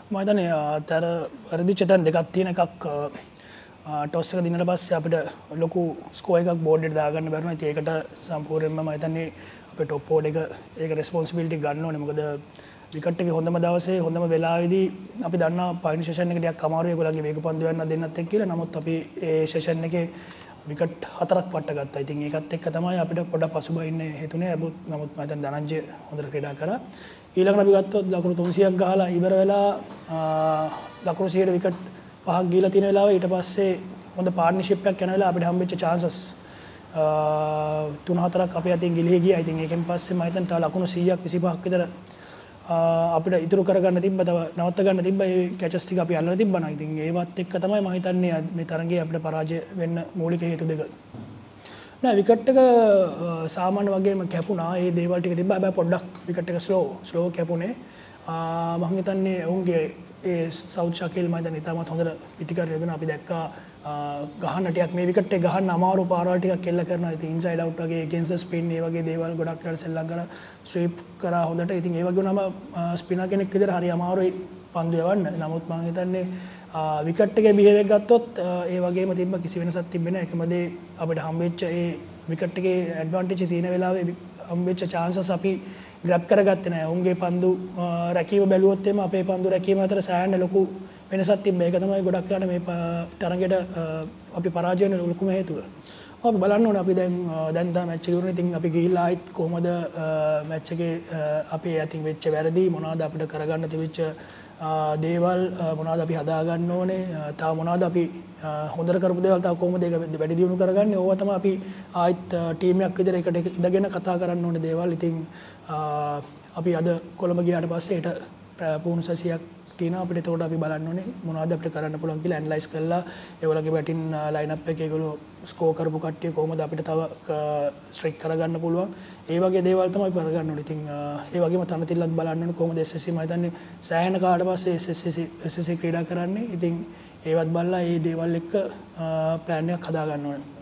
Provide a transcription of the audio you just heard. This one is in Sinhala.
මම හිතන්නේ අතර වර්ධිච්ච තැන් දෙකක් තියෙන එකක් ටොස් එක දිනනට පස්සේ අපිට ලොකු ස්කෝර් එකක් බෝඩ් එකට දාගන්න බැරුණා. ඉතින් ඒකට සම්පූර්ණයෙන්ම මම හිතන්නේ අපේ টොප් ඕඩ් එක ඒක රෙස්පොන්සිබිලිටි ගන්න ඕනේ. මොකද විකට් එකේ හොඳම දවසේ හොඳම වෙලාවේදී අපි දන්නා පයින් සෙෂන් එක ටිකක් අමාරුයි ඒගොල්ලන්ගේ වේග පන්දු යන්න දෙන්නත් එක්ක කියලා. නමුත් අපි ඒ සෙෂන් එකේ විකට් 4ක් පට්ට ගත්තා. ඉතින් ඒකත් එක්ක තමයි අපිට පොඩක් පසුබහින්න හේතුනේ. නමුත් මම හිතන්නේ ධනංජය හොඳට ක්‍රීඩා කරා. ඊළඟට අපි ගත්තොත් ලකුණු 300ක් ගහලා ඉවර වෙලා ලකුණු 100ට විකට් 5ක් ගිහලා තියෙන වෙලාවේ ඊට පස්සේ හොඳ පාර්ට්නර්ෂිප් එකක් යන වෙලාව අපිට හම්බෙච්ච chances 3-4ක් අපේ අතින් ගිලිහි ගියා. ඉතින් ඒකෙන් පස්සේ මම හිතන්නේ තව ලකුණු 100ක් 25ක් විතර අපිට ඉතුරු කරගන්න තිබ්බ තව නවත්ත ගන්න තිබ්බ ඒ කැචස් ටික අපි අල්ලලා තිබ්බා නම් ඉතින් ඒවත් එක්ක තමයි මම හිතන්නේ මේ තරගයේ අපිට පරාජය වෙන්න මූලික හේතු දෙක. නෑ විකට් එක සාමාන්‍ය වගේම කැපුණා. ඒ දේවල් ටික තිබ්බා. හැබැයි පොඩ්ඩක් විකට් එක ස්ලෝ කැපුණේ. මම හිතන්නේ ඔවුන්ගේ ඒ සවුත් ශකීල් මම හිතන්නේ තාමත් හොඳට පිටිකර වෙන අපි දැක්කා ගහන්න ටිකක් මේ විකට් එක ගහන්න අමාරු පාරවල් ටිකක් එල්ල කරනවා. ඉතින් ඉන්සයිඩ් අවුට් වගේ against the spin මේ වගේ දේවල් ගොඩක් කරලා සෙල්ලම් කරලා ස්වීප් කරා හොඳට. ඉතින් ඒ වගේ වුණාම ස්පිනර් කෙනෙක් විදිහට හරි අමාරුයි පන්දු යවන්න. නමුත් මම හිතන්නේ විකට් එකේ බිහේව් එක ගත්තොත් ඒ වගේම තිබ්බ කිසි වෙනසක් තිබෙන්නේ නැහැ. එකම දේ අපිට හම්බෙච්ච ඒ විකට් එකේ ඇඩ්වාන්ටේජ් තියෙන වෙලාවේ හම්බෙච්ච chances අපි ග්‍රැබ් කරගත්තේ නැහැ. උන්ගේ පන්දු රැකීම බැලුවොත් එimhe අපේ පන්දු රැකීම අතර සෑහෙන ලොකු වෙනසක් තිබ්බා. ඒක තමයි ගොඩක් වෙලාට මේ තරගෙට අපි පරාජය වෙන ලොකුම හේතුව. අපි බලන්න ඕනේ අපි දැන් තමයි මැච් එක ඉවරනේ. ඉතින් අපි ගිහිල්ලා ආයිත් කොහොමද මැච් එකේ අපේ අතින් වෙච්ච වැරදි මොනවද අපිට කරගන්න තිබිච්ච දේවල් මොනවද අපි හදාගන්න ඕනේ. තව මොනවද අපි හොඳට කරපු දේවල් තව කොහොමද ඒක වැඩි දියුණු කරගන්නේ. ඕවා තමයි අපි ආයිත් ටීම් එකක් විදිහට එකට ඉඳගෙන කතා කරන්න ඕනේ දේවල්. ඉතින් අපි අද කොළඹ ගියාට පස්සේ ඒට පුහුණු සැසියක් තියෙනවා අපිට. ඒකට අපි බලන්න ඕනේ මොනවද අපිට කරන්න පුළුවන් කියලා ඇනලයිස් කරලා ඒගොල්ලන්ගේ බැටින් ලයින් අප් එකේ ඒගොල්ලෝ ස්කෝර් කරපු කට්ටිය කොහොමද අපිට තව ස්ට්‍රයික් කරගන්න පුළුවන්. ඒ වගේ දේවල් තමයි කරගන්න ඕනේ. ඉතින් ඒ වගේම තනතිල්ලත් බලන්න ඕනේ කොහොමද SSC මම හිතන්නේ සෑහෙන කාලට පස්සේ SSC ක්‍රීඩා කරන්නේ. ඉතින් ඒවත් බලලා මේ දේවල් එක්ක ප්ලෑන් එකක් හදා ගන්න ඕනේ.